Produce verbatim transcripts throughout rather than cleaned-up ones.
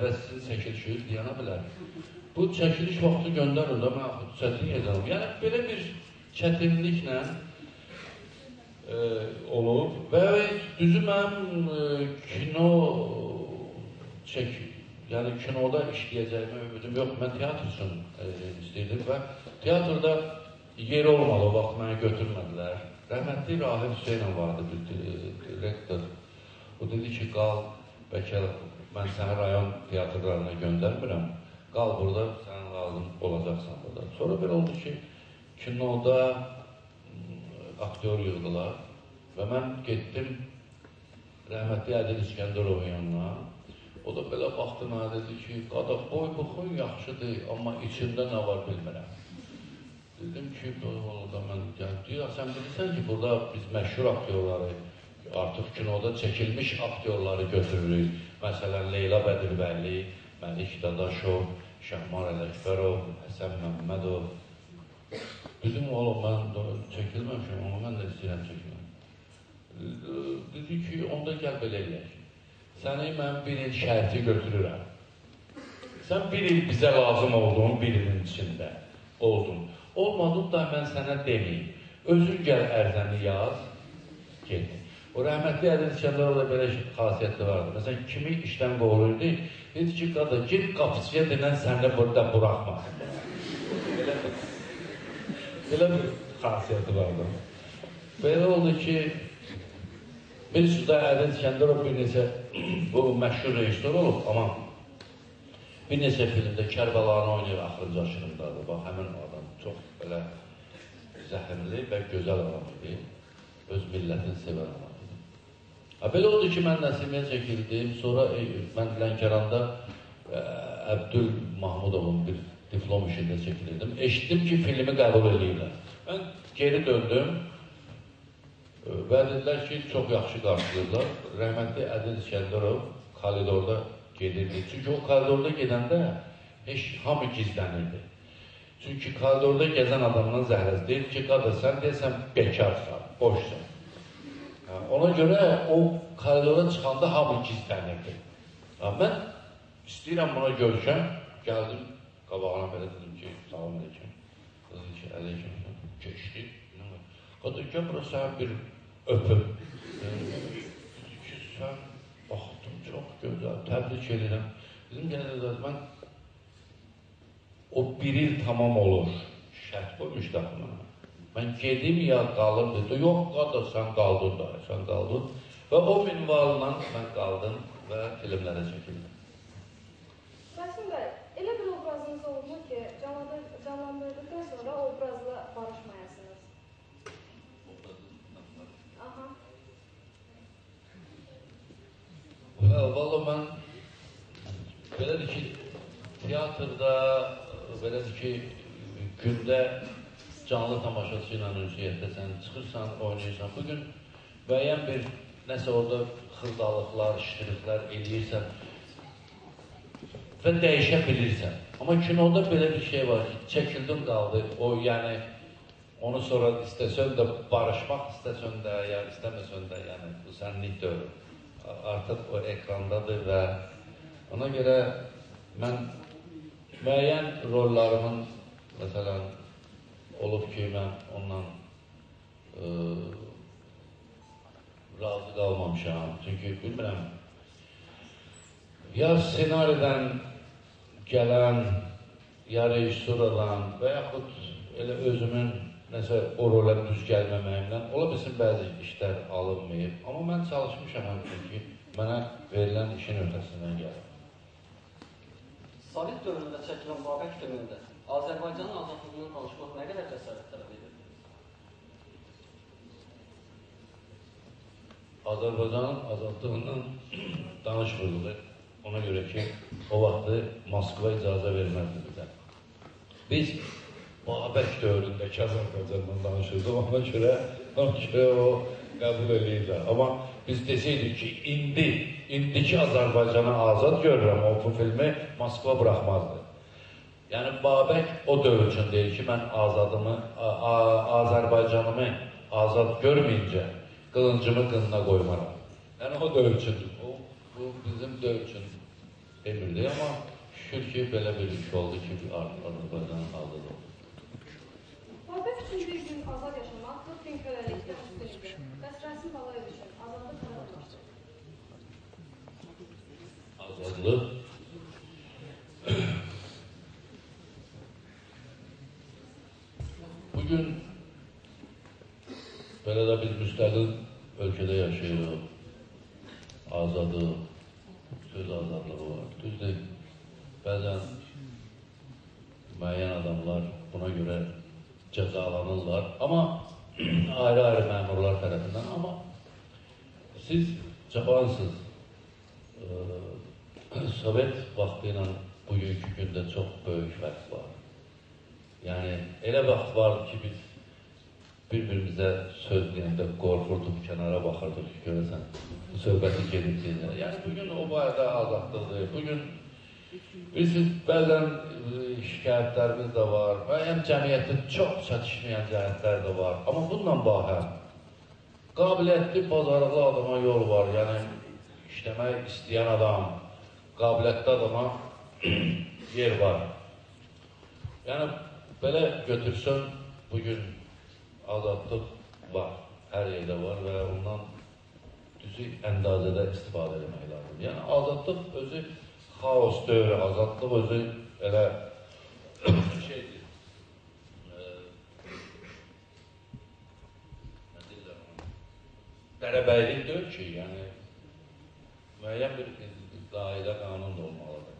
və sizin çəkilişiniz deyənə bilər. Bu çəkiliş vaxtı göndərir də, mən xüsusiyyətini yazalım. Yəni, belə bir çətinliklə e, olur və düzü mənim e, kino çək, yəni kinoda işləyəcəyimi ümidim yox, mən teatr üçün e, istəyirdim və teatrda yer olmalı, o vaxt mənə götürmədilər. Rəhmətli Rahim Hüseynov vardı, bir direktor. O dedi ki, qal, bəlkə mən səni rayon teatrlarına göndərmirəm, qal burada, sən lazım olacaqsan burada. Sonra belə oldu ki, kinoda aktyor yığdılar və mən getdim rəhmətli Ədil İskəndərovun yanına. O da belə baxdı mənə dedi ki, qadaq boy buxun yaxşıdır, amma içində nə var bilmirəm. Dedim ki, orada mən deyir, sən bilirsən ki, burada biz məşhur aktyorları, artıq kinoda çəkilmiş aktyorları götürürük. Məsələn, Leyla Bədirvəli, Məlik Dadaşov, Şəhmar Ələkbərov, Həsən Məmmədov. Dedim, oğlum, mən çəkilməmişim, amma mən də istəyirəm çəkilməm. Dedi ki, onda gəl belə eləyək. Səni mən bir il şərti götürürəm. Sən bir il bizə lazım olduğun bir ilin içində oldun. Olmadın da mən sənə deməyim. Özün gəl ərzəni yaz, get. O rəhmətli Ədil İskəndərovda belə xasiyyətli vardı. Məsələn, kimi işdən qovulurdu, dedi ki, qada, git qapıçıya denən səni burada buraxmasın. Belə bir, belə bir xasiyyəti vardı. Belə oldu ki, bir suda Ədil İskəndərov bir neçə, bu məşhur rejissor olub, amma bir neçə filmdə Kərbəlanı oynayır, axırıncı aşırımdadır. Bax, həmin adam çox belə zəhərli və gözəl adam idi. Öz millətini sevən adam. Belə oldu ki, mən Nəsimiyə çəkildim, sonra e, mən Lənkəranda e, Əbdül Mahmudovun bir diplom işində çəkilirdim. Eşitdim ki, filmi qəbul edirlər. Mən geri döndüm e, və dedilər ki, çox yaxşı qarşılayırlar. Rəhmətli Ədil İskəndərov koridorda gedirdi. Çünki o koridorda gedəndə heç hamı gizlənirdi. Çünki koridorda gəzən adamdan zəhləz deyir ki, qada sən deyəsən bekarsan, boşsan. Ona görə o koridora çıxanda hamı gizlənirdi. Mən istəyirəm buna görüşəm, gəldim qabağına belə dedim ki, salam əleykum. Dedi ki, əleykum, keçdi. Qada gəl bura sənə bir öpüm. Dedi ki, sən baxdım, çox gözəl, təbrik edirəm. Dedim, gəlir, mən o bir il tamam olur, şərt qoymuş da buna. Mən gedim ya qalır dedi, yox qada sən qaldın da, sən qaldın. Və o minvalından mən qaldım və filmlərə çəkildim. Rasim bəy, elə bir obrazınız oldu ki, canlandırdıqdan sonra obrazla barışmayasınız. Aha. Valla mən belədir ki, teatrda, belədir ki, gündə canlı tamaşası ilə ünsiyyətdə sən çıxırsan, oynayırsan. Bugün müəyyən bir nəsə orada xırdalıqlar, iştiriklər eləyirsən və dəyişə bilirsən. Amma kinoda belə bir şey var ki, çəkildin qaldı, o yəni onu sonra istəsən də barışmaq istəsən də, ya istəməsən də, yəni bu sənlik deyil. Artıq o ekrandadır və ona görə mən müəyyən rollarımın, məsələn, olub ki, mən ondan e, razı qalmamışam. Çünki bilmirəm, ya senaridən gələn, ya rejissuradan və yaxud elə özümün nəsə o rolə düz gəlməməyimdən ola bilsin bəzi işlər alınmayıb. Amma mən çalışmışam həmçin ki, mənə verilən işin ötəsindən gəlir. Sovet dövründə çəkilən Babək filmində Azərbaycanın azadlığından danışmaq nə qədər cəsarət tələb edir? Azərbaycanın azadlığından danışmırdı. Ona görə ki, o vaxtı Moskva icazə verməzdi bizə. Biz Babək dövründəki Azərbaycandan danışırdıq, ona görə, ona görə o qəbul edirlər. Amma biz deseydik ki, indi, indiki Azərbaycanı azad görürəm, o bu filmi Moskva buraxmazdı. Yəni, Babək o dövr üçün deyir ki, mən azadımı, Azərbaycanımı azad görməyincə qılıncımı qınına qoymaram. Yəni, o dövr üçündür. O, bu bizim dövr üçün emirdi, amma şükür ki, belə bir iş oldu ki, Azərbaycanın azad oldu. Babək üçün bir gün azad yaşamaq qırx min köləlikdən üstün idi. Bəs Rəsim Balayev üçün azadlıq nədən başlayır? Azadlıq bugün belə də biz müstəqil ölkədə yaşayırıq. Azadlıq, söz azadlığı var. Düzdür, bəzən müəyyən adamlar buna görə cəzalanırlar. Amma ayrı-ayrı məmurlar tərəfindən. Amma siz cabansınız. Sovet vaxtı ilə bugünkü gündə çox böyük fərq var. Yəni, elə vaxt vardı ki, biz bir-birimizə söz deyəndə qorxurduq, kənara baxırdıq ki, görəsən, bu söhbəti gedib deyəndə. Yəni, bugün o barədə azadlıqdır. Bugün, bilirsiniz, bəzən şikayətlərimiz də var, müəyyən cəmiyyətdə çox çatışmayan cəhətlər də var. Amma bununla bahəm, qabiliyyətli, bacarıqlı adama yol var. Yəni, işləmək istəyən adam, qabiliyyətli adama yer var. Yəni, belə götürsün, bugün azadlıq var, hər yerdə var və ondan düzü əndazədə istifadə etmək lazım. Yəni, azadlıq özü xaos dövrü, azadlıq özü elə şeydir, nə deyirlər ona, dərəbəylik deyil ki, yəni, müəyyən bir dairə qanun da olmalıdır.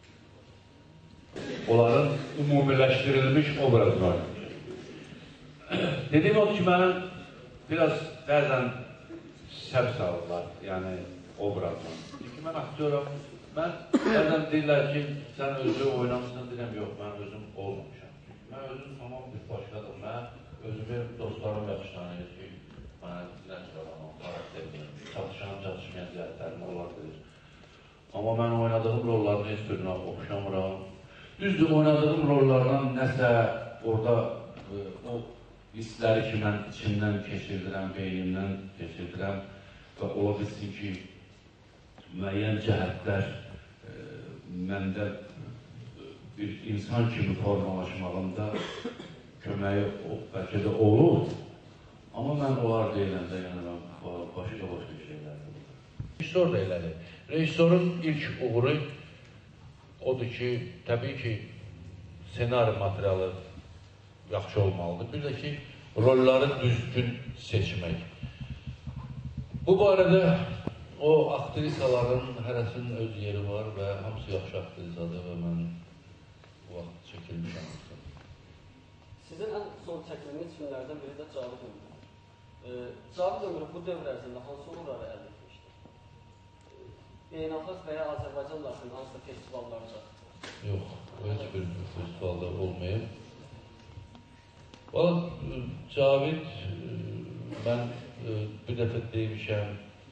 Onların ümumiləşdirilmiş obrazı var. Dediyim odur ki, mənim biraz bəzən səb salırlar, yəni obrazla. Çünki mən aktyoram, mən bəzən deyirlər ki, sən özü oynamısan, deyirəm, yox, mən özüm olmamışam. Mən özüm tamam bir başqadır, mən özümü dostlarım yaxşı tanıyır ki, mənə nəzir adamam, karakterim, çatışan, çatışmayan cəhətlərini onlar bilir. Amma mən oynadığım rollarını heç birinə oxşamıram. Düzdür, oynadığım rollardan nəsə orada o hissləri ki, mən içimdən keçirdirəm, beynimdən keçirdirəm və ola bilsin ki, müəyyən cəhətlər məndə bir insan kimi formalaşmağımda köməyi bəlkə də olur. Amma mən onlar deyiləndə, yəni mən başqa-başqa şeylərdir. Rejissor da elədir. Rejissorun ilk uğuru odur ki, təbii ki, senari materialı yaxşı olmalıdır. Bir də ki, rolları düzgün seçmək. Bu barədə o aktrisaların hərəsinin öz yeri var və hamısı yaxşı aktrisadır və mən bu vaxt çəkilmişəm. Sizin ən son çəkilmiş filmlərdən biri də Cavid Ömrü. Cavid Ömrü bu dövr ərzində hansı uğurları əldə etmişdir? Beynəlxalq və ya Azərbaycan daxilində hansısa festivallarda? Yox, heç bir festivalda olmayıb. Valla, Cavid, mən bir dəfə deymişəm,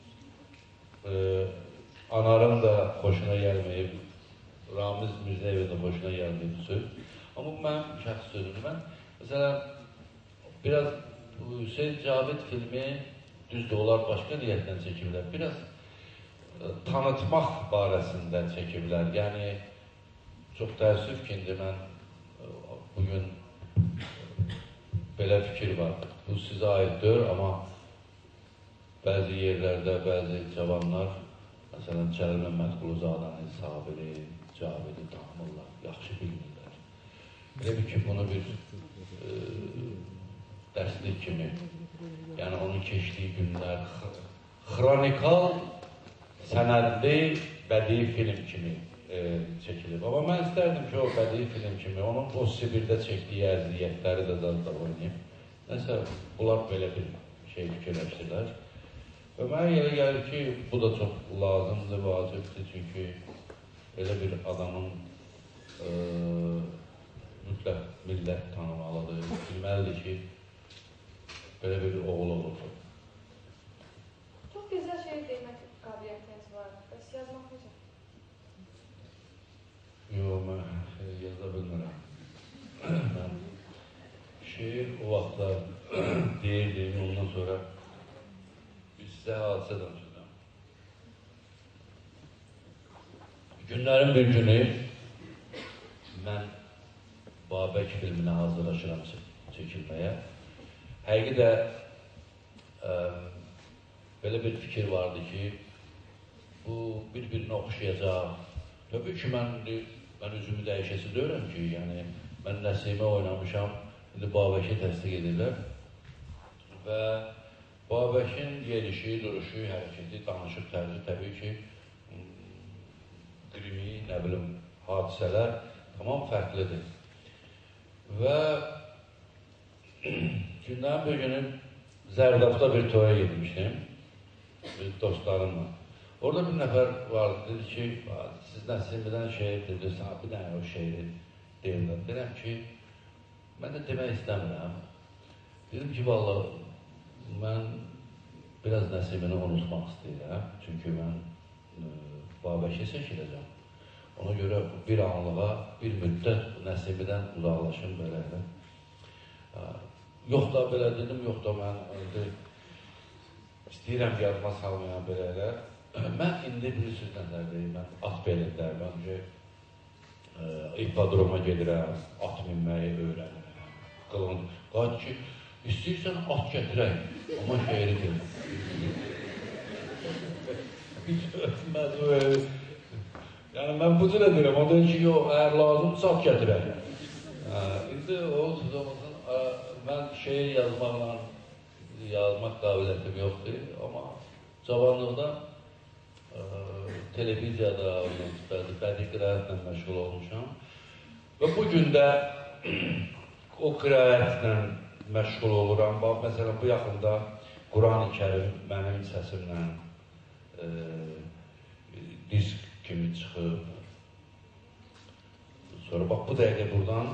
Anarın da xoşuna gəlməyib, Ramiz Mirzəyevə də xoşuna gəlməyib söz. Amma bu mənim şəxs sözümdür. Mən, məsələn, biraz Hüseyin Cavid filmi, düzdür, onlar başqa niyyətdən çəkiblər, biraz tanıtmaq barəsində çəkiblər. Yəni, çox təəssüf ki, indi mən bugün belə fikir var. Bu sizə aiddir, amma bəzi yerlərdə, bəzi cavanlar, məsələn, Cəlil Məmmədquluzadanı, Sabiri, Cavidi tanımırlar, yaxşı bilmirlər. Elə bir ki, bunu bir e, dərslik kimi, yəni onun keçdiyi günlər, xronikal, sənədli, bədii film kimi e, çəkilib. Amma mən istərdim ki, o bədii film kimi, onun o Sibirdə çəkdiyi əziyyətləri də zazda oynayıb. Nəsə, bunlar belə bir şey fikirləşdilər. Və mənə yerə gəlir ki, bu da çox lazımdır, vacibdir, çünki elə bir adamın e, mütləq millət tanımalıdır, bilməlidir ki, belə bir oğul olur. Çox gözəl şey demək qabiliyyətiniz var. Bəs yazmaq necə? Yox, mən yaza bilmirəm. Mən şeir o vaxtlar deyirdim, ondan sonra sizə hadisə danışacağım. Günlərin bir günü mən Babək filminə hazırlaşıram çəkilməyə. Həqiqi də ə, belə bir fikir vardı ki, bu bir-birinə oxşayacaq. Təbii ki, mən, mən üzümü dəyişəsi deyirəm ki, yəni mən Nəsimə oynamışam, indi Babək'i təsdiq edirlər. Və Babəkin yerişi, duruşu, hərəkəti, danışıq tərzi təbii ki, qrimi, nə bilim, hadisələr tamam fərqlidir. Və gündən bir günü Zərdabda bir toya gitmişdim, bir dostlarımla. Orada bir nəfər vardı, dedi ki, siz Nəsimidən şeir dediniz, bir dənə o şeiri deyirlər. Deyirəm ki, mən də demək istəmirəm. Dedim ki, vallahi, mən biraz Nəsimini unutmaq istəyirəm. Çünki mən e, Babəki seçiləcəm. Ona görə bir anlığa, bir müddət Nəsimidən uzaqlaşım belə. Yox da belə dedim, yox da mən indi istəyirəm yadıma salmayan belə elə. Mən indi bilirsiniz nəzərdəyim, mən at belindəyim, öncə e, ippadroma gedirəm, at minməyi öyrənirəm. Qılın, qaç ki, istəyirsən at gətirək, amma şehri deyil. Yəni mən bu cürə deyirəm, o deyir ki, yox, əgər lazımdırsa at gətirək. İndi o zaman mən şeir yazmaqla, yazmaq qabiliyyətim yoxdur, amma cavanlıqda e, televiziyada, bəzi bədii qiraətlə məşğul olmuşam. Və bu gün də o qiraətlə məşğul oluram. Bax, məsələn, bu yaxında Quran-ı Kərim mənim səsimlə e, disk kimi çıxıb. Sonra bax, bu dəqiqə buradan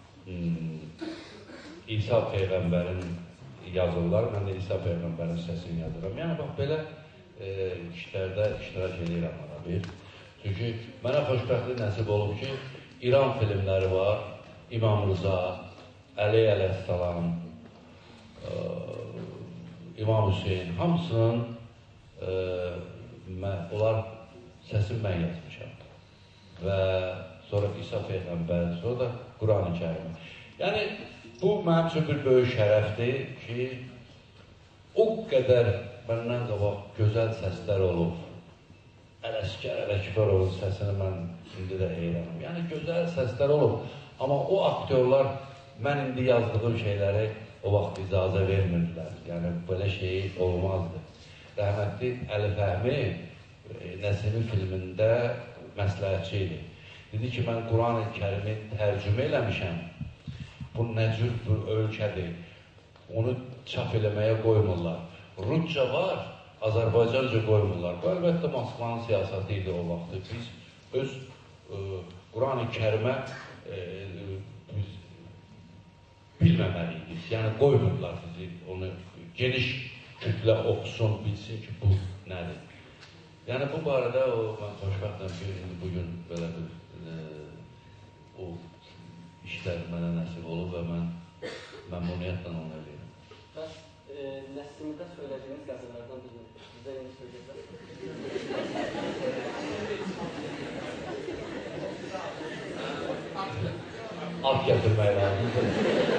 İsa Peyğəmbərin yazırlar, mən də İsa Peyğəmbərin səsini yazıram. Yəni, bax, belə e, işlərdə iştirak edirəm ara bir. Çünki mənə xoşbəxtlik nəsib olub ki, İran filmləri var, İmam Rıza, Əli əleyhissalam, e, İmam Hüseyin, hamısının e, mən, onlar səsini mən yazmışam. Və sonra İsa Peyğəmbər, sonra da Quran-ı Kərim. Yəni, bu mənim üçün bir böyük şərəfdir ki, o qədər məndən qabaq gözəl səslər olub. Ələskər Ələkbərovun səsini mən indi də heyranım. Yəni, gözəl səslər olub. Amma o aktyorlar mən indi yazdığım şeyləri o vaxt icazə vermirdilər. Yəni, belə şey olmazdı. Rəhmətli Əli Fəhmi Nəsimi filmində məsləhətçi idi. Dedi ki, mən Quran-ı Kərimi tərcümə eləmişəm. Bu nə cür bir ölkədir, onu çap eləməyə qoymurlar. Rusca var, Azərbaycanca qoymurlar. Bu, əlbəttə, Moskvanın siyasəti idi o vaxtı. Biz öz e, Quran-ı Kərimə e, biz bilməməliydik. Yəni, qoymurlar bizi, onu geniş kütlə oxusun, bilsin ki, bu nədir. Yəni, bu barədə o, mən xoşbəxtəm ki, indi bugün belə bir e, o işlər mənə nəsib olub və mən məmnuniyyətlə onu eləyirəm. Bəs e, Nəsimidə söylədiyiniz qəzəllərdən birini bizə indi söyləyəcək. At gətirmək lazımdır.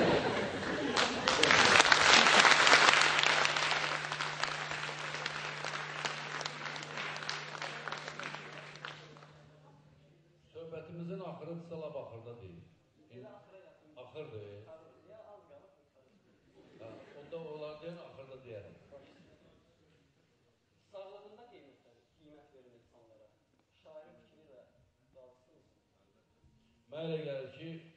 Söhbətimizin axırıdırsa, lap axırda deyil. Axırdır. Onda onlar deyən, axırda deyərəm. Sağlığında qiymət verin insanlara. Şairin fikri ilə razısınız. Mənə elə gəlir ki,